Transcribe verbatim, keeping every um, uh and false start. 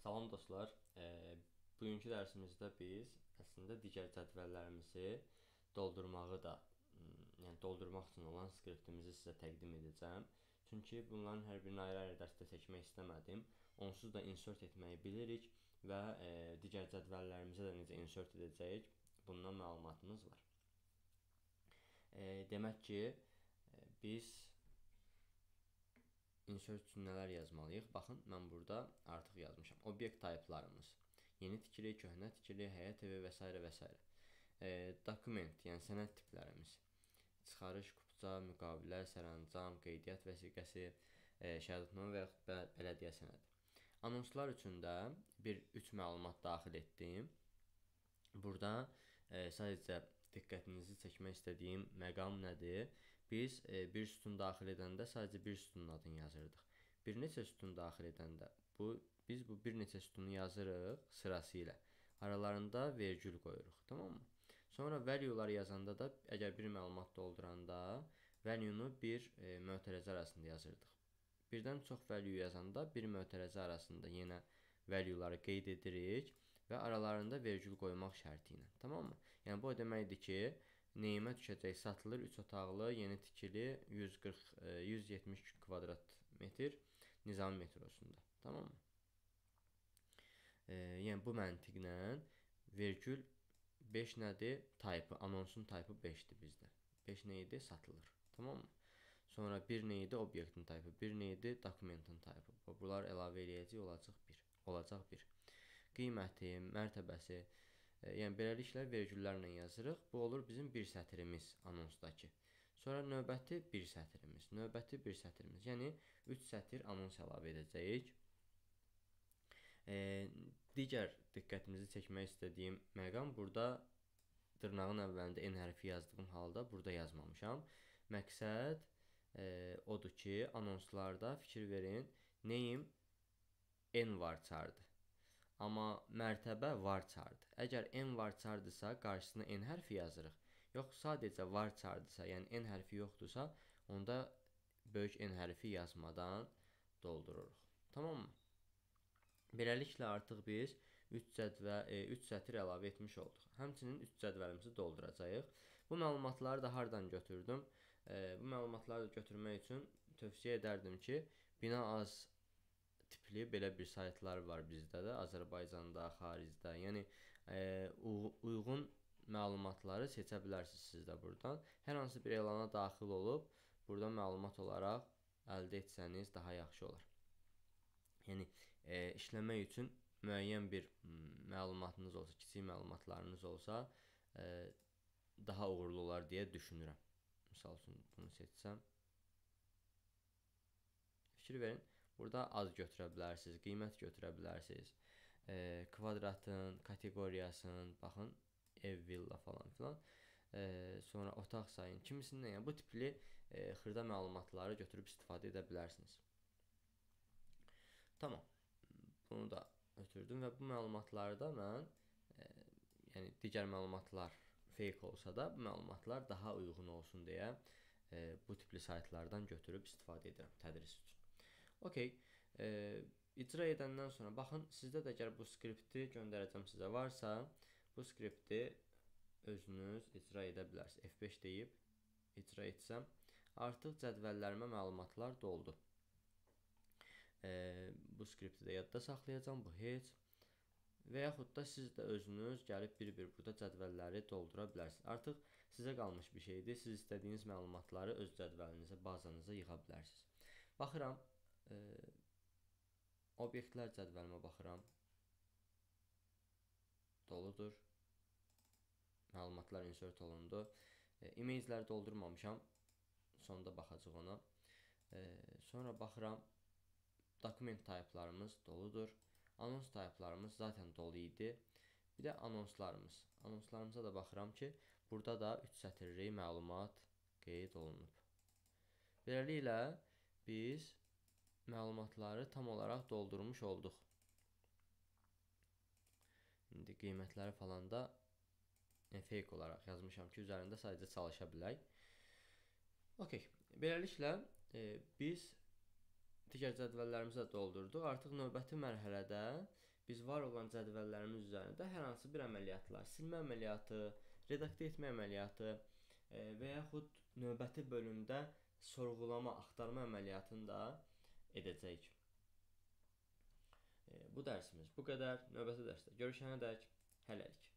Salam dostlar, e, bugünkü dərsimizdə biz əslində digər cədvəllərimizi doldurmağı da, yəni doldurmaq üçün olan skriptimizi sizə təqdim edəcəm. Çünki bunların hər birini ayrı-ayrı dərsdə çəkmək istəmədim. Onsuz da insert etməyi bilirik və e, digər cədvəllərimizə də necə insert edəcəyik, bundan məlumatımız var. E, demək ki, e, biz insert üçün nələr yazmalıyıq? Baxın, mən burada artıq yazmışam. Obyekt typelarımız. Yeni tikili, köhnə tikili, həyət evi və s. və s. E, dokument, yəni sənəd tiplərimiz. Çıxarış, kupça, müqavilə, sərəncam, qeydiyyat vəsiqəsi, e, şəhadətnamə və yaxud bə bələdiyyə sənədi. Anonslar üçün də bir üç məlumat daxil etdim. Burada e, sadəcə diqqətinizi çəkmək istədiyim məqam nədir? Biz e, bir sütun daxil edəndə sadəcə bir sütunun adını yazırdıq. Bir neçə sütun daxil edəndə bu biz bu bir neçə sütunu yazırıq sırası ilə. Aralarında vergül qoyuruq, tamammı? Sonra value-ları yazanda da əgər bir məlumat dolduranda value-nu bir e, mötərizə arasında yazırdıq. Birdən çox value yazanda bir mötərizə arasında yenə value-ları qeyd edirik və aralarında vergül qoymaq şərti ilə, tamammı? Yəni bu o deməkdir ki, neyimə düşəcək? Satılır üç otaqlı, yeni tikili yüz qırx yüz yetmiş kvadrat metr Nizami metrosunda. Tamammı? E, yəni bu məntiqlə vergül beş nədir? Type, anonsun type beşdir bizdə. beş nə idi? Satılır. Tamammı? Sonra bir nə idi? Obyektin type, bir nə idi? Dokumentin type. Bunlar əlavə eləyəcək, olacaq bir. Olacaq bir. Qiyməti, mərtəbəsi, yəni beləliklə vergüllərlə yazırıq. Bu olur bizim bir sətrimiz anonsdakı. Sonra növbəti bir sətrimiz, növbəti bir sətrimiz. Yəni üç sətr anons əlavə edəcəyik. E, digər diqqətimizi çəkmək istədiyim məqam burada dırnağın əvvəlində N hərfi yazdığım halda burada yazmamışam. Məqsəd e, odur ki, anonslarda fikir verin, neyim N varçardır. Amma mərtəbə varçardır. Əgər N varçardırsa, qarşısına N hərfi yazırıq. Yox, sadəcə varçardırsa, yəni N hərfi yoxdursa, onda böyük N hərfi yazmadan doldururuq. Tamammı? Beləliklə artıq biz üç cədvəl, e, üç sətr əlavə etmiş olduq. Həmçinin üç cədvəlimizi dolduracağıq. Bu məlumatları da hardan götürdüm? E, bu məlumatları da götürmək üçün tövsiyə edərdim ki, bina az tipli belə bir saytlar var bizdə də, Azərbaycanda, xaricdə. Yəni e, uyğun məlumatları seçə bilərsiniz siz də burdan. Hər hansı bir elana daxil olub burada məlumat olaraq əldə etsəniz daha yaxşı olar. Yəni e, işləmək üçün müəyyən bir məlumatınız olsa, kiçik məlumatlarınız olsa, e, daha uğurlu olar deyə düşünürəm. Məsəl üçün bunu seçsəm. Fikir verin. Burada az götürə bilərsiniz, qiymət götürə bilərsiniz. E, kvadratın, kateqoriyasını, baxın, ev, villa falan filan. E, sonra otaq sayın, kimisindən, yəni bu tipli e, xırda məlumatları götürüb istifadə edə bilərsiniz. Tamam. Bunu da ötürdüm və bu məlumatları da mən, e, yəni digər məlumatlar fake olsa da, bu məlumatlar daha uyğun olsun deyə e, bu tipli saytlardan götürüb istifadə edirəm tədris üçün. Okey, e, icra edəndən sonra, baxın, sizdə də əgər bu skripti göndərəcəm sizə varsa, bu skripti özünüz icra edə bilərsiniz. F beş deyib icra etsəm, artıq cədvəllərimə məlumatlar doldu. E, bu skripti də yadda saxlayacam, bu heç. Və yaxud da siz də özünüz gəlib bir-bir burada cədvəlləri doldura bilərsiniz. Artıq sizə qalmış bir şeydir. Siz istədiyiniz məlumatları öz cədvəlinizə, bazanıza yığa bilərsiniz. Baxıram. E, obyektlər cədvəlimə baxıram. Doludur. Məlumatlar insert olundu. E, imagləri doldurmamışam. Sonda baxacaq ona. E, sonra baxıram. Dokument typelarımız doludur. Anons typelarımız zaten dolu idi. Bir də anonslarımız. Anonslarımıza da baxıram ki, burada da üç sətirlik məlumat qeyd olunub. Beləliklə biz məlumatları tam olaraq doldurmuş olduq. İndi qiymətləri falan da fake olaraq yazmışam ki, üzərində sadəcə çalışa bilək. Okey, beləliklə e, biz digər cədvəllərimizi də doldurduq. Artıq növbəti mərhələdə biz var olan cədvəllərimiz üzərində hər hansı bir əməliyyatlar, silmə əməliyyatı, redaktə etmə əməliyyatı e, və yaxud növbəti bölümdə sorğulama, axtarma əməliyyatını da edəcəyik. E, bu dərsimiz bu qədər. Növbəti dərsdə görüşənədək hələlik.